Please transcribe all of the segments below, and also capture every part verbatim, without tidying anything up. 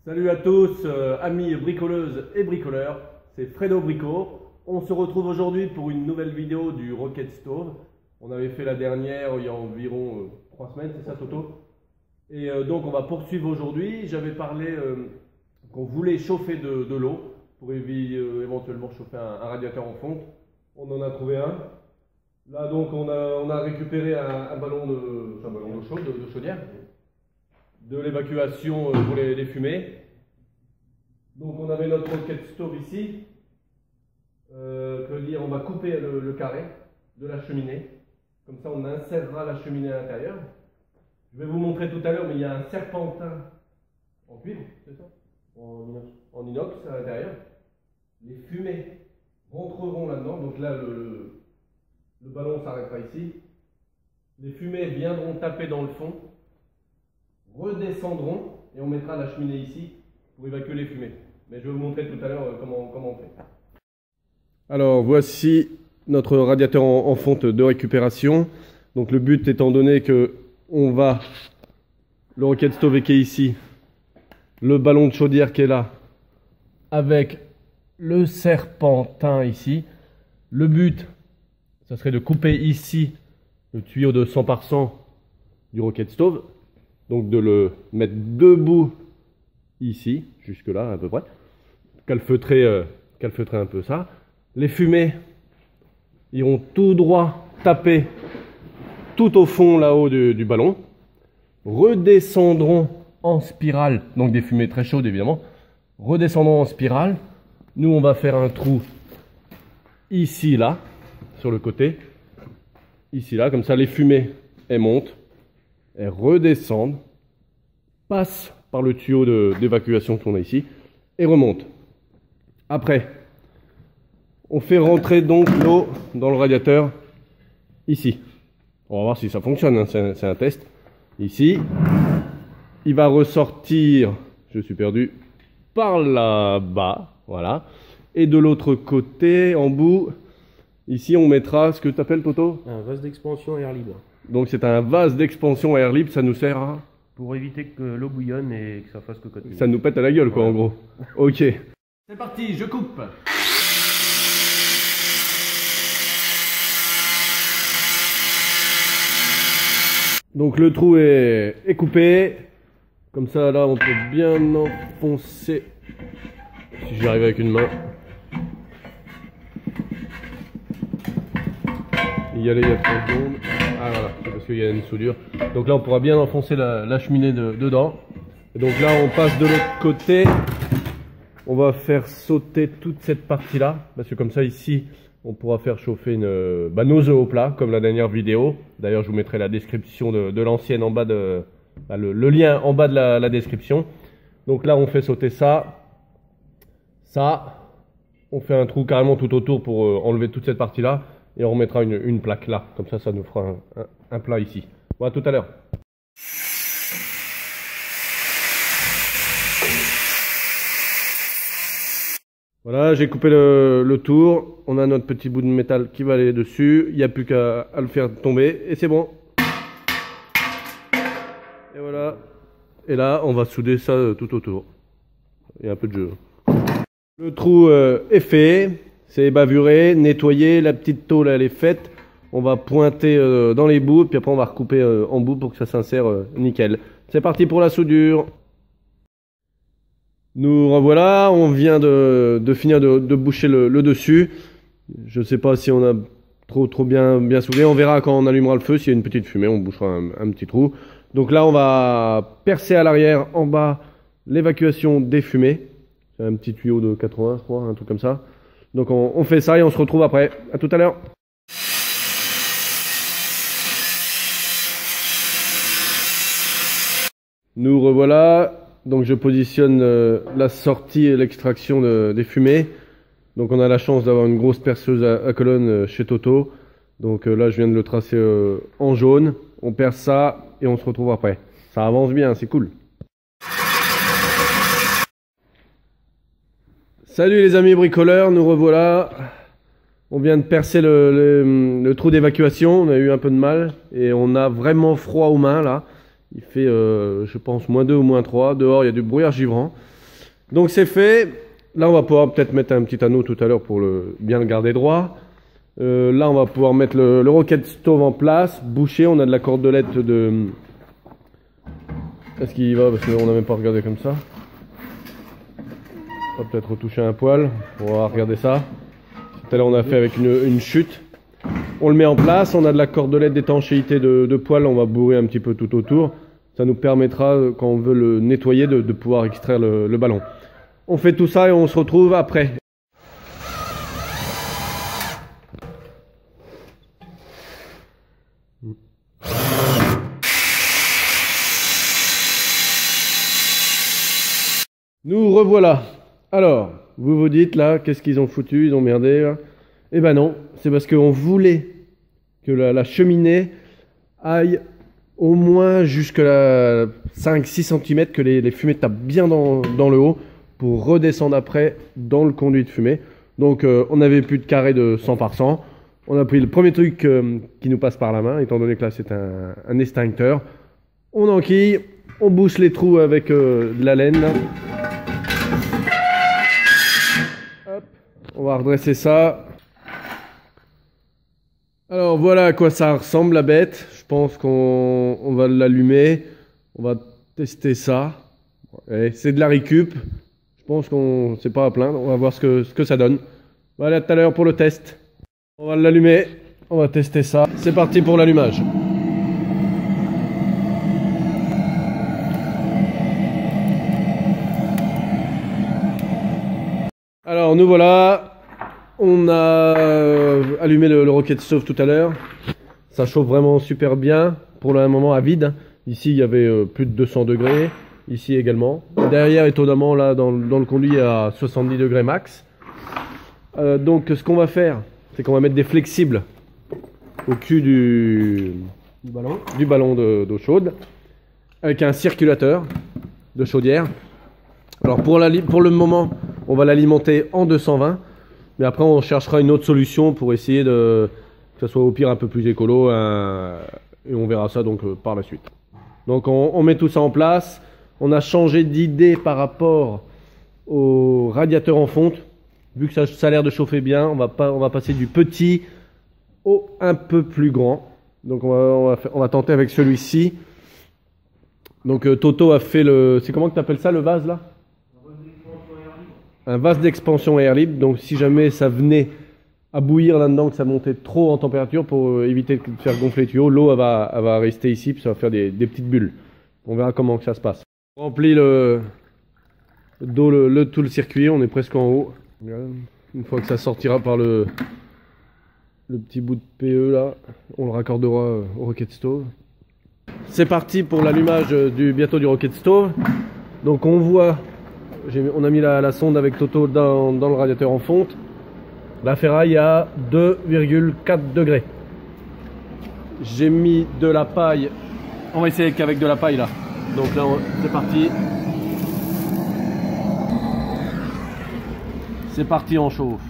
Salut à tous, euh, amis bricoleuses et bricoleurs, c'est Fredo Brico. On se retrouve aujourd'hui pour une nouvelle vidéo du Rocket Stove. On avait fait la dernière il y a environ euh, trois semaines, c'est ça Toto? Et euh, donc on va poursuivre aujourd'hui. J'avais parlé euh, qu'on voulait chauffer de, de l'eau pour évi euh, éventuellement chauffer un, un radiateur en fonte. On en a trouvé un. Là donc on a, on a récupéré un, un ballon de, un ballon d'eau chaude, de, de chaudière, de l'évacuation pour les, les fumées. Donc on avait notre Rocket Stove ici. Euh, que dire, on va couper le, le carré de la cheminée. Comme ça on insérera la cheminée à l'intérieur. Je vais vous montrer tout à l'heure, mais il y a un serpentin en cuivre, c'est ça? En inox. En inox à l'intérieur. Les fumées rentreront là-dedans. Donc là le, le, le ballon s'arrêtera ici. Les fumées viendront taper dans le fond, redescendront et on mettra la cheminée ici pour évacuer les fumées. Mais je vais vous montrer tout à l'heure comment, comment on fait. Alors voici notre radiateur en, en fonte de récupération. Donc le but étant donné que on va le Rocket Stove qui est ici, le ballon de chaudière qui est là, avec le serpentin ici. Le but, ça serait de couper ici le tuyau de cent par cent du Rocket Stove. Donc de le mettre debout ici, jusque là à peu près, calfeutrer, euh, calfeutrer un peu ça. Les fumées iront tout droit taper tout au fond là-haut du, du ballon, redescendront en spirale, donc des fumées très chaudes évidemment, redescendront en spirale. Nous on va faire un trou ici là, sur le côté, ici là, comme ça les fumées elles montent. Elles redescendent, passent par le tuyau d'évacuation qu'on a ici et remontent. Après, on fait rentrer donc l'eau dans le radiateur ici. On va voir si ça fonctionne, hein, c'est un, un test. Ici, il va ressortir, je suis perdu, par là-bas, voilà. Et de l'autre côté, en bout, ici on mettra ce que tu appelles, Toto? Un vase d'expansion à air libre. Donc c'est un vase d'expansion à air libre, ça nous sert à... Pour éviter que l'eau bouillonne et que ça fasse cocotte. Ça nous pète à la gueule quoi, ouais. En gros. Ok. C'est parti, je coupe. Donc le trou est, est coupé. Comme ça là on peut bien enfoncer. Si j'y arrive avec une main. Y aller il y a trente secondes. Ah voilà, c'est parce qu'il y a une soudure. Donc là on pourra bien enfoncer la, la cheminée de, dedans. Et donc là on passe de l'autre côté. On va faire sauter toute cette partie là. Parce que comme ça ici on pourra faire chauffer une, bah, nos œufs au plat comme la dernière vidéo. D'ailleurs je vous mettrai la description de, de l'ancienne en bas de... Bah, le, le lien en bas de la, la description. Donc là on fait sauter ça. Ça. On fait un trou carrément tout autour pour euh, enlever toute cette partie là. Et on remettra une, une plaque là, comme ça, ça nous fera un, un, un plat ici. Voilà, tout à l'heure. Voilà, j'ai coupé le, le tour. On a notre petit bout de métal qui va aller dessus. Il n'y a plus qu'à le faire tomber et c'est bon. Et voilà. Et là, on va souder ça tout autour. Il y a un peu de jeu. Le trou euh, est fait. C'est bavuré, nettoyé, la petite tôle elle est faite. On va pointer euh, dans les bouts, puis après on va recouper euh, en bout pour que ça s'insère euh, nickel. C'est parti pour la soudure. Nous revoilà, on vient de, de finir de, de boucher le, le dessus. Je ne sais pas si on a trop trop bien, bien soudé. On verra quand on allumera le feu, s'il y a une petite fumée, on bouchera un, un petit trou. Donc là on va percer à l'arrière, en bas, l'évacuation des fumées. C'est un petit tuyau de quatre-vingts, je crois, un truc comme ça. Donc on, on fait ça et on se retrouve après. À tout à l'heure. Nous revoilà. Donc je positionne euh, la sortie et l'extraction de, des fumées. Donc on a la chance d'avoir une grosse perceuse à, à colonne euh, chez Toto. Donc euh, là je viens de le tracer euh, en jaune. On perce ça et on se retrouve après. Ça avance bien, c'est cool. Salut les amis bricoleurs, nous revoilà. On vient de percer le, le, le trou d'évacuation, on a eu un peu de mal et on a vraiment froid aux mains là. Il fait, euh, je pense, moins deux ou moins trois. Dehors, il y a du brouillard givrant. Donc c'est fait. Là on va pouvoir peut-être mettre un petit anneau tout à l'heure pour le, bien le garder droit. Euh, là on va pouvoir mettre le, le rocket stove en place, boucher. On a de la cordelette de... Est-ce qu'il y va? Parce qu'on n'a même pas regardé comme ça. On va peut-être retoucher un poil. On va regarder ça. Tout à l'heure on a fait avec une, une chute. On le met en place. On a de la cordelette d'étanchéité de, de poil. On va bourrer un petit peu tout autour. Ça nous permettra, quand on veut le nettoyer, de, de pouvoir extraire le, le ballon. On fait tout ça et on se retrouve après. Nous revoilà. Alors, vous vous dites là, qu'est-ce qu'ils ont foutu? Ils ont merdé là. Eh ben non, c'est parce qu'on voulait que la, la cheminée aille au moins jusqu'à cinq six centimètres, que les, les fumées tapent bien dans, dans le haut pour redescendre après dans le conduit de fumée. Donc euh, on n'avait plus de carré de cent par cent. On a pris le premier truc euh, qui nous passe par la main, étant donné que là c'est un, un extincteur. On enquille, on bouche les trous avec euh, de la laine. Hop, on va redresser ça. Alors voilà à quoi ça ressemble la bête. Je pense qu'on on va l'allumer. On va tester ça. C'est de la récup. Je pense qu'on c'est pas à plaindre. On va voir ce que, ce que ça donne. Voilà, à tout à l'heure pour le test. On va l'allumer. On va tester ça. C'est parti pour l'allumage. Alors nous voilà. On a allumé le, le rocket stove tout à l'heure. Ça chauffe vraiment super bien. Pour le moment à vide. Ici il y avait euh, plus de deux cents degrés. Ici également. Derrière étonnamment là dans, dans le conduit à soixante-dix degrés max. Euh, donc ce qu'on va faire, c'est qu'on va mettre des flexibles au cul du, du ballon, du ballon d'eau chaude. Avec un circulateur de chaudière. Alors pour, la, pour le moment on va l'alimenter en deux cent vingt. Mais après, on cherchera une autre solution pour essayer de que ce soit au pire un peu plus écolo. Un, et on verra ça donc euh, par la suite. Donc on, on met tout ça en place. On a changé d'idée par rapport au radiateur en fonte. Vu que ça, ça a l'air de chauffer bien, on va, pas, on va passer du petit au un peu plus grand. Donc on va, on va, faire, on va tenter avec celui-ci. Donc euh, Toto a fait le... C'est comment que tu appelles ça le vase là? Un vase d'expansion air libre, donc si jamais ça venait à bouillir là-dedans, que ça montait trop en température, pour éviter de faire gonfler les tuyaux, l'eau elle va, elle va rester ici, puis ça va faire des, des petites bulles. On verra comment que ça se passe. On remplit le, d'eau le, le, tout le circuit, on est presque en haut. Une fois que ça sortira par le, le petit bout de P E là, on le raccordera au rocket stove. C'est parti pour l'allumage du, bientôt du rocket stove. Donc on voit... On a mis la, la sonde avec Toto dans, dans le radiateur en fonte. La ferraille à deux virgule quatre degrés. J'ai mis de la paille. On va essayer qu'avec de la paille là. Donc là c'est parti. C'est parti, on chauffe.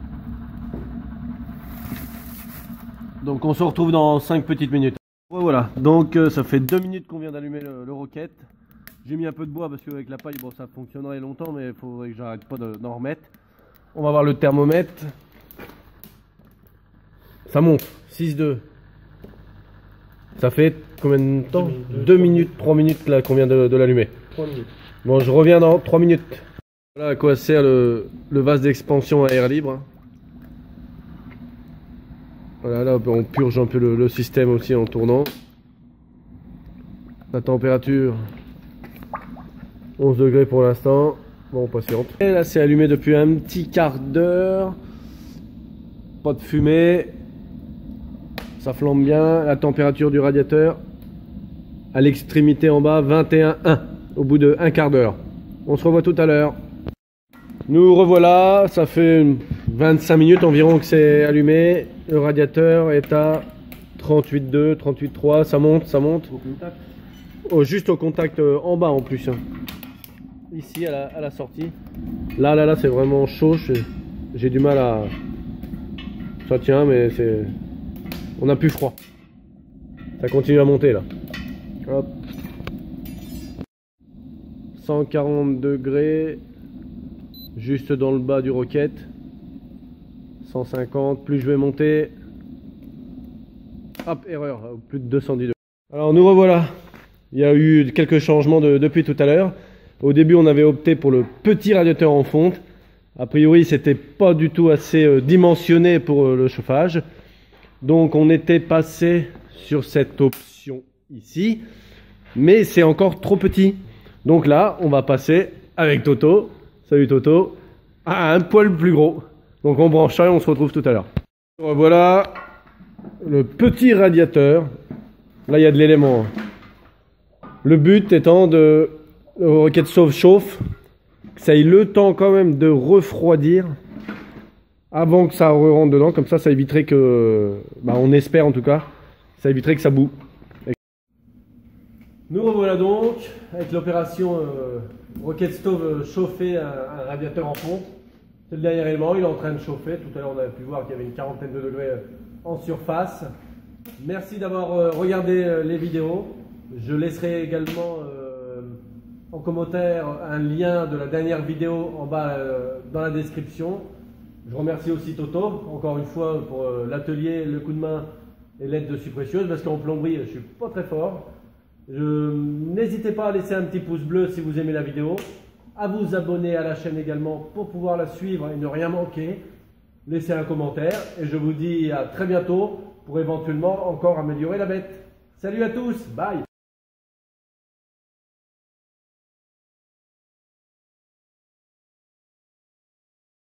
Donc on se retrouve dans cinq petites minutes. Voilà, donc euh, ça fait deux minutes qu'on vient d'allumer le, le rocket. J'ai mis un peu de bois parce qu'avec la paille, bon, ça fonctionnerait longtemps, mais il faudrait que j'arrête pas d'en remettre. On va voir le thermomètre. Ça monte, six deux. Ça fait combien de temps? deux minutes, trois minutes là qu'on vient de, de l'allumer. trois minutes. Bon, je reviens dans trois minutes. Voilà à quoi sert le, le vase d'expansion à air libre. Voilà, là on purge un peu le, le système aussi en tournant. La température... onze degrés pour l'instant. Bon, on patiente. Et là, c'est allumé depuis un petit quart d'heure. Pas de fumée. Ça flambe bien. La température du radiateur à l'extrémité en bas, vingt et un virgule un au bout de un quart d'heure. On se revoit tout à l'heure. Nous revoilà. Ça fait vingt-cinq minutes environ que c'est allumé. Le radiateur est à trente-huit virgule deux, trente-huit virgule trois. Ça monte, ça monte. Au contact. Oh, juste au contact euh, en bas en plus. Hein. Ici à la, à la sortie. Là, là, là, c'est vraiment chaud. J'ai du mal à... Ça tient, mais c'est... On n'a plus froid. Ça continue à monter, là. Hop. cent quarante degrés. juste dans le bas du Rocket. cent cinquante, plus je vais monter. Hop, erreur, plus de deux cent dix degrés. Alors nous revoilà. Il y a eu quelques changements de, depuis tout à l'heure. Au début, on avait opté pour le petit radiateur en fonte. A priori, c'était pas du tout assez euh, dimensionné pour euh, le chauffage. Donc, on était passé sur cette option ici. Mais c'est encore trop petit. Donc là, on va passer avec Toto. Salut Toto. À un poil plus gros. Donc, on branche ça et on se retrouve tout à l'heure. Voilà le petit radiateur. Là, il y a de l'élément. Le but étant de... Le Rocket Stove chauffe, que ça ait le temps quand même de refroidir avant que ça rentre dedans. Comme ça, ça éviterait que... Bah, on espère en tout cas, ça éviterait que ça boue. Nous revoilà donc avec l'opération euh, Rocket Stove chauffer un, un radiateur en fonte. C'est le dernier élément, il est en train de chauffer. Tout à l'heure, on avait pu voir qu'il y avait une quarantaine de degrés en surface. Merci d'avoir euh, regardé euh, les vidéos. Je laisserai également euh, en commentaire un lien de la dernière vidéo en bas euh, dans la description. Je remercie aussi Toto, encore une fois, pour euh, l'atelier, le coup de main et l'aide de précieuse, parce qu'en plomberie, je ne suis pas très fort. N'hésitez pas à laisser un petit pouce bleu si vous aimez la vidéo, à vous abonner à la chaîne également pour pouvoir la suivre et ne rien manquer. Laissez un commentaire et je vous dis à très bientôt pour éventuellement encore améliorer la bête. Salut à tous, bye!